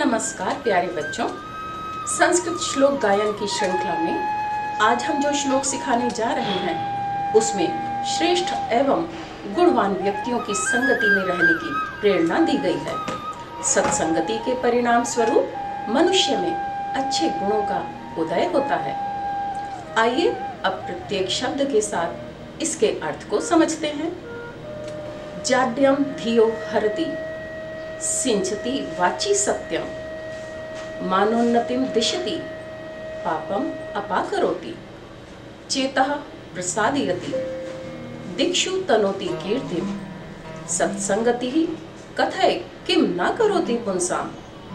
नमस्कार प्यारे बच्चों, संस्कृत श्लोक गायन की श्रृंखला में आज हम जो श्लोक सिखाने जा रहे हैं उसमें श्रेष्ठ एवं गुणवान व्यक्तियों की संगति में रहने की प्रेरणा दी गई है। सत्संगति के परिणाम स्वरूप मनुष्य में अच्छे गुणों का उदय होता है। आइए अब प्रत्येक शब्द के साथ इसके अर्थ को समझते हैं। जाड्यम धियो हरति सिंचति वाची सत्यम, मानोन्नतिम दिशति पापम अपाकरोति, चेतः प्रसादयति दिक्षु तनोति कीर्तिम, सत्संगति ही कथय किम न करोति पुंसाम।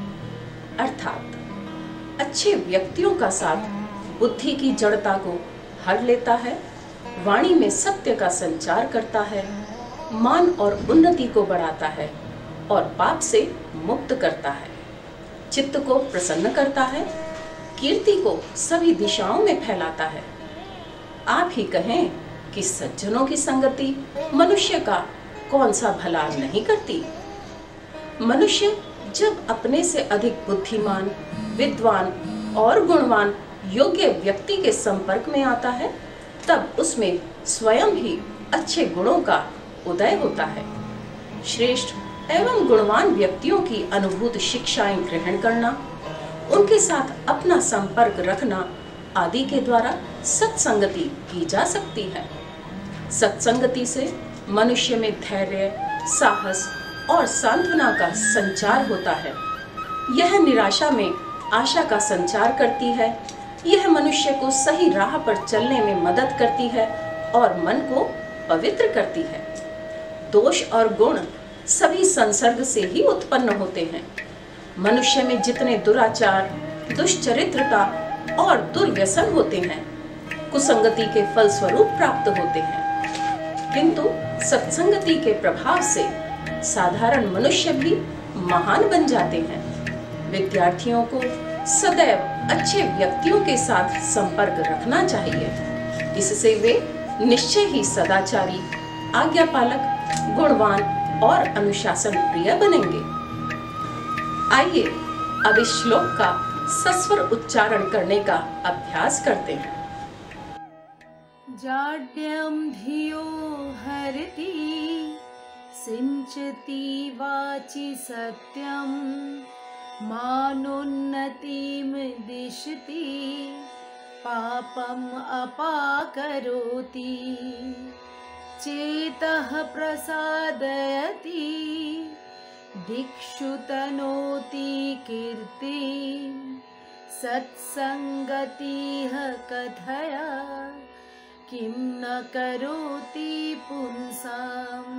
अर्थात अच्छे व्यक्तियों का साथ बुद्धि की जड़ता को हर लेता है, वाणी में सत्य का संचार करता है, मान और उन्नति को बढ़ाता है और पाप से मुक्त करता है, चित्त को प्रसन्न करता है, कीर्ति को सभी दिशाओं में फैलाता है। आप ही कहें कि सज्जनों की संगति मनुष्य का कौन सा भला नहीं करती। मनुष्य जब अपने से अधिक बुद्धिमान, विद्वान और गुणवान योग्य व्यक्ति के संपर्क में आता है तब उसमें स्वयं ही अच्छे गुणों का उदय होता है। श्रेष्ठ एवं गुणवान व्यक्तियों की अनुभूत शिक्षाएं ग्रहण करना, उनके साथ अपना संपर्क रखना आदि के द्वारा सत्संगति की जा सकती है। सत्संगति से मनुष्य में धैर्य, साहस और सांत्वना का संचार होता है। यह निराशा में आशा का संचार करती है। यह मनुष्य को सही राह पर चलने में मदद करती है और मन को पवित्र करती है। दोष और गुण सभी संसर्ग से ही उत्पन्न होते हैं। मनुष्य में जितने दुराचार, दुष्चरित्रता और दुर्व्यसन होते हैं, कुसंगति के फल स्वरूप प्राप्त होते हैं। किंतु सत्संगति के प्रभाव से साधारण मनुष्य भी महान बन जाते हैं। विद्यार्थियों को सदैव अच्छे व्यक्तियों के साथ संपर्क रखना चाहिए। इससे वे निश्चय ही सदाचारी, आज्ञापालक, गुणवान और अनुशासन प्रिय बनेंगे। आइए अब इस श्लोक का सस्वर उच्चारण करने का अभ्यास करते हैं। जाड्यम धियो हरति सिंचति वाचि सत्यम, मानोन्नतिम दिशति पापम अपाकरोति, चेतः प्रसादयति दिक्षु तनोति कीर्तिं, सत्संगतिः कथया किं न करोति पुंसाम्।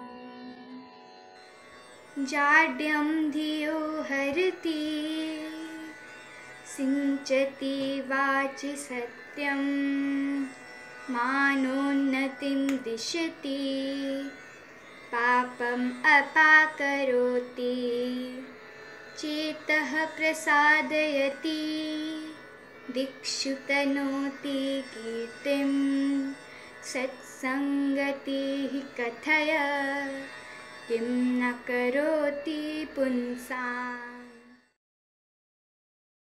जाड्यं धियो हरति सिंचति वाचि सत्यं, मानोन्नतिं दिशति पापम् अपाकरोति, चेतः प्रसादयति दिक्षु तनोति कीर्तिं, सत्संगतिः कथय किं न करोति पुंसाम्।